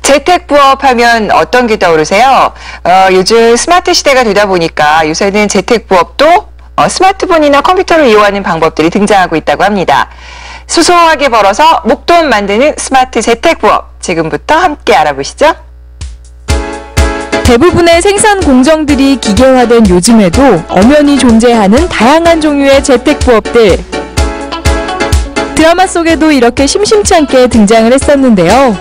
재택부업 하면 어떤 게 떠오르세요? 요즘 스마트 시대가 되다 보니까 요새는 재택부업도 스마트폰이나 컴퓨터를 이용하는 방법들이 등장하고 있다고 합니다. 소소하게 벌어서 목돈 만드는 스마트 재택부업, 지금부터 함께 알아보시죠. 대부분의 생산 공정들이 기계화된 요즘에도 엄연히 존재하는 다양한 종류의 재택부업들. 드라마 속에도 이렇게 심심치 않게 등장을 했었는데요.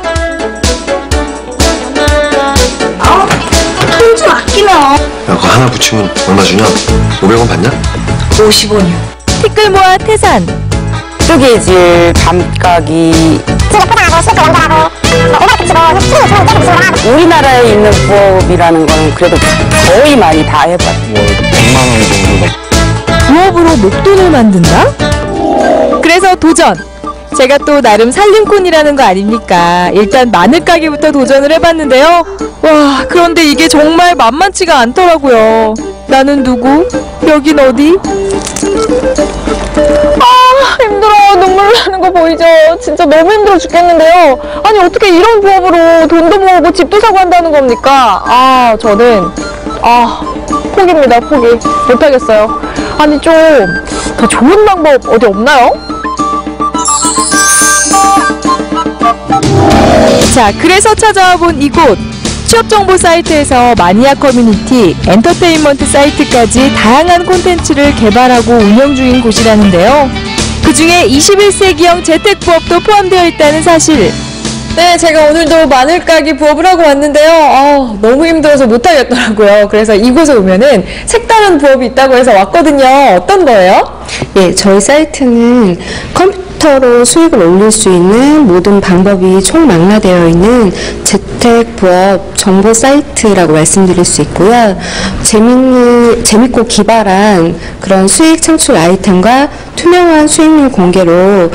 돈 좀 아끼면. 야, 그거 하나 붙이면 얼마 주냐? 500원 받냐? 50원이요. 티끌 모아 태산. 뜨개질, 감가기. 우리나라에 있는 부업이라는 거는 그래도 거의 많이 다 해봤어요. 100만 원 정도. 부업으로 목돈을 만든다? 그래서 도전! 제가 또 나름 살림꾼이라는 거 아닙니까? 일단 마늘 가게부터 도전을 해봤는데요. 와, 그런데 이게 정말 만만치가 않더라고요. 나는 누구? 여긴 어디? 힘들어. 눈물 나는 거 보이죠? 진짜 너무 힘들어 죽겠는데요. 아니 어떻게 이런 부업으로 돈도 모으고 집도 사고 한다는 겁니까? 저는 포기입니다. 포기. 못하겠어요. 아니 좀 더 좋은 방법 어디 없나요? 자, 그래서 찾아와 본 이곳. 취업정보 사이트에서 마니아 커뮤니티, 엔터테인먼트 사이트까지 다양한 콘텐츠를 개발하고 운영 중인 곳이라는데요. 그중에 21세기형 재택부업도 포함되어 있다는 사실. 네, 제가 오늘도 마늘 까기 부업을 하고 왔는데요. 너무 힘들어서 못하겠더라고요. 그래서 이곳에 오면은 색다른 부업이 있다고 해서 왔거든요. 어떤 거예요? 예, 저희 사이트는 컴퓨터로 수익을 올릴 수 있는 모든 방법이 총망라되어 있는 재택부업 정보 사이트라고 말씀드릴 수 있고요. 재밌고 기발한 그런 수익 창출 아이템과 투명한 수익률 공개로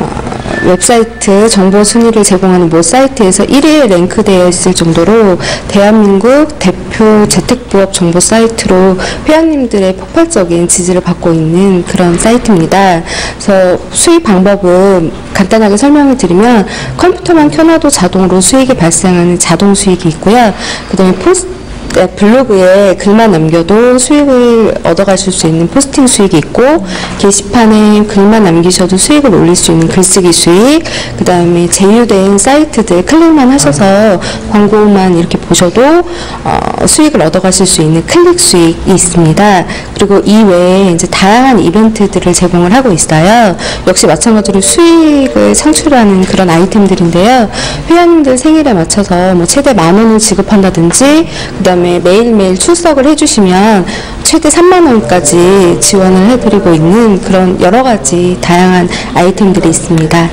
웹사이트 정보 순위를 제공하는 모 사이트에서 1위에 랭크되어 있을 정도로 대한민국 대표 재택부업 정보 사이트로 회원님들의 폭발적인 지지를 받고 있는 그런 사이트입니다. 그래서 수익 방법은 간단하게 설명을 드리면 컴퓨터만 켜놔도 자동으로 수익이 발생하는 자동 수익이 있고요. 그 다음에 블로그에 글만 남겨도 수익을 얻어가실 수 있는 포스팅 수익이 있고, 게시판에 글만 남기셔도 수익을 올릴 수 있는 글쓰기 수익, 그 다음에 제휴된 사이트들 클릭만 하셔서 광고만 이렇게 보셔도 수익을 얻어가실 수 있는 클릭 수익이 있습니다. 그리고 이외에 이제 다양한 이벤트들을 제공을 하고 있어요. 역시 마찬가지로 수익을 창출하는 그런 아이템들인데요. 회원님들 생일에 맞춰서 뭐 최대 10,000원을 지급한다든지, 그 다음에 매일매일 출석을 해주시면 최대 30,000원까지 지원을 해드리고 있는 그런 여러 가지 다양한 아이템들이 있습니다.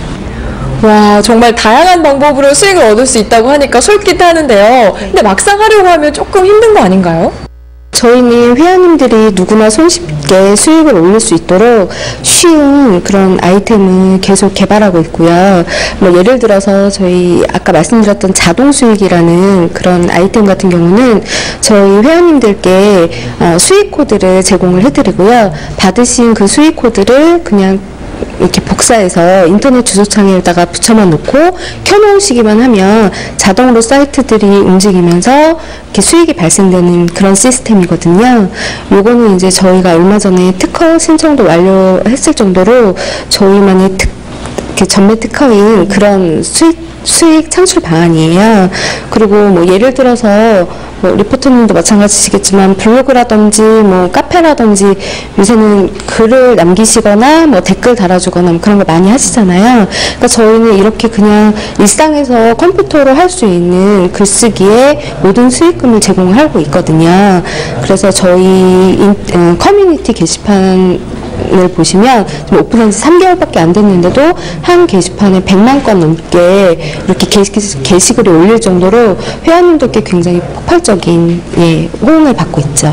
와, 정말 다양한 방법으로 수익을 얻을 수 있다고 하니까 솔깃하는데요. 근데 막상 하려고 하면 조금 힘든 거 아닌가요? 저희는 회원님들이 누구나 손쉽게 수익을 올릴 수 있도록 쉬운 그런 아이템을 계속 개발하고 있고요. 뭐 예를 들어서 저희 아까 말씀드렸던 자동 수익이라는 그런 아이템 같은 경우는 저희 회원님들께 수익 코드를 제공을 해드리고요. 받으신 그 수익 코드를 그냥 이렇게 복사해서 인터넷 주소창에다가 붙여만 놓고 켜놓으시기만 하면 자동으로 사이트들이 움직이면서 이렇게 수익이 발생되는 그런 시스템이거든요. 요거는 이제 저희가 얼마 전에 특허 신청도 완료했을 정도로 저희만의 이렇게 전매 특허인 그런 수익 창출 방안이에요. 그리고 뭐 예를 들어서 뭐 리포터님도 마찬가지시겠지만 블로그라든지 뭐 카페라든지 요새는 글을 남기시거나 뭐 댓글 달아주거나 뭐 그런 거 많이 하시잖아요. 그러니까 저희는 이렇게 그냥 일상에서 컴퓨터로 할 수 있는 글쓰기에 모든 수익금을 제공하고 있거든요. 그래서 저희 커뮤니티 게시판 을 보시면 지금 오픈한 지 3개월밖에 안 됐는데도 한 게시판에 100만 건 넘게 이렇게 게시글을 올릴 정도로 회원님들께 굉장히 폭발적인 호응을 받고 있죠.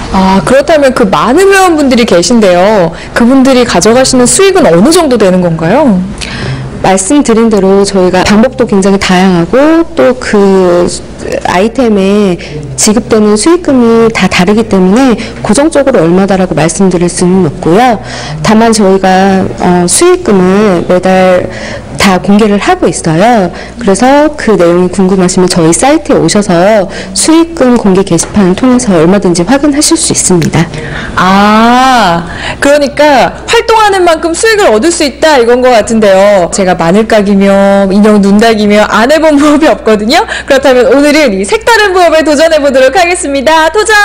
그렇다면 그 많은 회원분들이 계신데요. 그분들이 가져가시는 수익은 어느 정도 되는 건가요? 말씀드린 대로 저희가 방법도 굉장히 다양하고 또 그 아이템에 지급되는 수익금이 다 다르기 때문에 고정적으로 얼마다라고 말씀드릴 수는 없고요. 다만 저희가 수익금을 매달 다 공개를 하고 있어요. 그래서 그 내용이 궁금하시면 저희 사이트에 오셔서 수익금 공개 게시판을 통해서 얼마든지 확인하실 수 있습니다. 아, 그러니까 활동하는 만큼 수익을 얻을 수 있다 이건 것 같은데요. 제가 마늘깍이며 인형 눈닥이며 안 해본 부업이 없거든요. 그렇다면 오늘은 이 색다른 부업에 도전해 보도록 하겠습니다. 도전!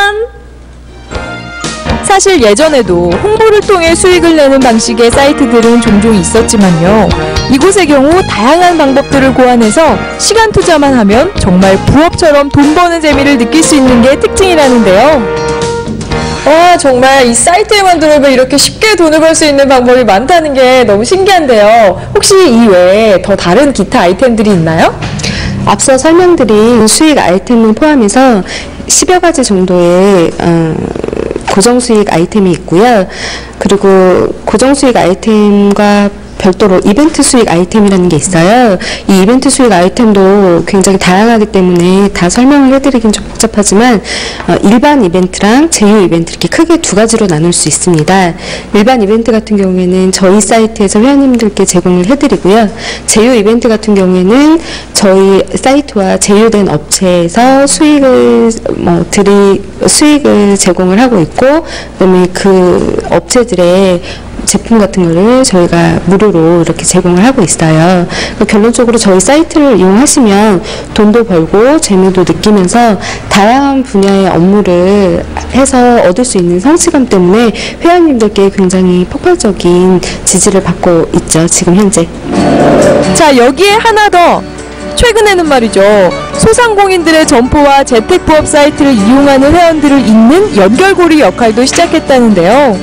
사실 예전에도 홍보를 통해 수익을 내는 방식의 사이트들은 종종 있었지만요. 이곳의 경우 다양한 방법들을 고안해서 시간 투자만 하면 정말 부업처럼 돈 버는 재미를 느낄 수 있는 게 특징이라는데요. 와, 정말 이 사이트에만 들어오면 이렇게 쉽게 돈을 벌 수 있는 방법이 많다는 게 너무 신기한데요. 혹시 이 외에 더 다른 기타 아이템들이 있나요? 앞서 설명드린 수익 아이템을 포함해서 10여 가지 정도의 고정 수익 아이템이 있고요. 그리고 고정 수익 아이템과 별도로 이벤트 수익 아이템이라는 게 있어요. 이 이벤트 수익 아이템도 굉장히 다양하기 때문에 다 설명을 해드리긴 좀 복잡하지만 일반 이벤트랑 제휴 이벤트 이렇게 크게 두 가지로 나눌 수 있습니다. 일반 이벤트 같은 경우에는 저희 사이트에서 회원님들께 제공을 해드리고요. 제휴 이벤트 같은 경우에는 저희 사이트와 제휴된 업체에서 수익을 제공을 하고 있고, 그다음에 그 업체들의 제품 같은 거를 저희가 무료로 이렇게 제공을 하고 있어요. 결론적으로 저희 사이트를 이용하시면 돈도 벌고 재미도 느끼면서 다양한 분야의 업무를 해서 얻을 수 있는 성취감 때문에 회원님들께 굉장히 폭발적인 지지를 받고 있죠, 지금 현재. 자, 여기에 하나 더! 최근에는 말이죠. 소상공인들의 점포와 재택부업 사이트를 이용하는 회원들을 잇는 연결고리 역할도 시작했다는데요.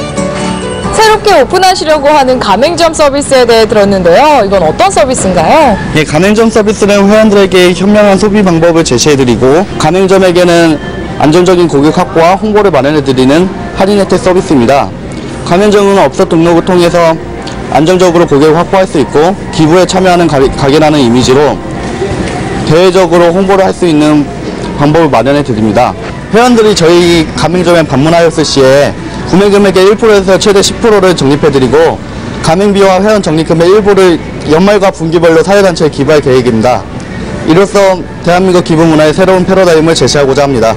새롭게 오픈하시려고 하는 가맹점 서비스에 대해 들었는데요. 이건 어떤 서비스인가요? 예, 가맹점 서비스는 회원들에게 현명한 소비 방법을 제시해드리고 가맹점에게는 안정적인 고객 확보와 홍보를 마련해드리는 할인 혜택 서비스입니다. 가맹점은 업소 등록을 통해서 안정적으로 고객을 확보할 수 있고 기부에 참여하는 가게라는 이미지로 대외적으로 홍보를 할 수 있는 방법을 마련해 드립니다. 회원들이 저희 가맹점에 방문하였을 시에 구매 금액의 1%에서 최대 10%를 적립해 드리고 가맹비와 회원 적립금의 일부를 연말과 분기별로 사회단체에 기부할 계획입니다. 이로써 대한민국 기부 문화의 새로운 패러다임을 제시하고자 합니다.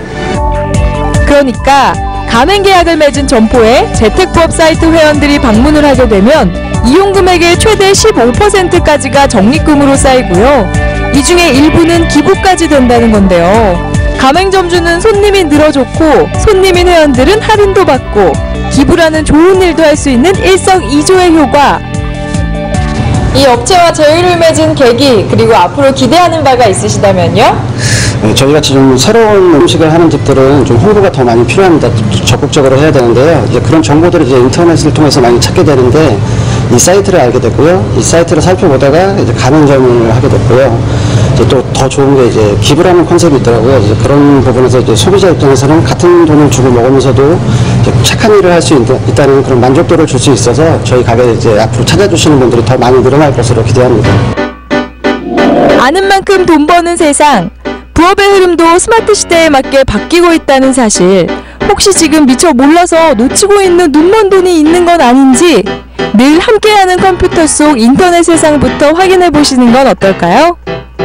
그러니까 가맹 계약을 맺은 점포에 재택부업 사이트 회원들이 방문을 하게 되면 이용 금액의 최대 15%까지가 적립금으로 쌓이고요. 이 중에 일부는 기부까지 된다는 건데요. 가맹점주는 손님이 늘어좋고 손님인 회원들은 할인도 받고 기부라는 좋은 일도 할 수 있는 일석이조의 효과. 이 업체와 제휴를 맺은 계기, 그리고 앞으로 기대하는 바가 있으시다면요? 저희같이 좀 새로운 음식을 하는 집들은 좀 홍보가 더 많이 필요합니다. 적극적으로 해야 되는데요. 이제 그런 정보들을 이제 인터넷을 통해서 많이 찾게 되는데 이 사이트를 알게 됐고요. 이 사이트를 살펴보다가 이제 가맹점을 하게 됐고요. 이제 또 더 좋은 게 이제 기부라는 컨셉이 있더라고요. 이제 그런 부분에서 이제 소비자 입장에서는 같은 돈을 주고 먹으면서도 이제 착한 일을 할 수 있다는 그런 만족도를 줄 수 있어서 저희 가게에 이제 앞으로 찾아주시는 분들이 더 많이 늘어날 것으로 기대합니다. 아는 만큼 돈 버는 세상. 부업의 흐름도 스마트 시대에 맞게 바뀌고 있다는 사실. 혹시 지금 미처 몰라서 놓치고 있는 눈먼 돈이 있는 건 아닌지 늘 함께하는 컴퓨터 속 인터넷 세상부터 확인해 보시는 건 어떨까요?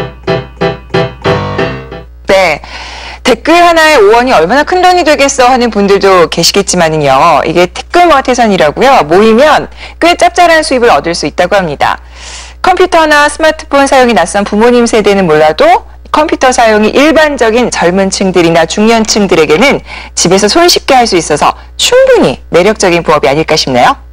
네. 댓글 하나에 5원이 얼마나 큰 돈이 되겠어 하는 분들도 계시겠지만요. 이게 티끌모아태산이라고요. 모이면 꽤 짭짤한 수입을 얻을 수 있다고 합니다. 컴퓨터나 스마트폰 사용이 낯선 부모님 세대는 몰라도 컴퓨터 사용이 일반적인 젊은 층들이나 중년층들에게는 집에서 손쉽게 할 수 있어서 충분히 매력적인 부업이 아닐까 싶네요.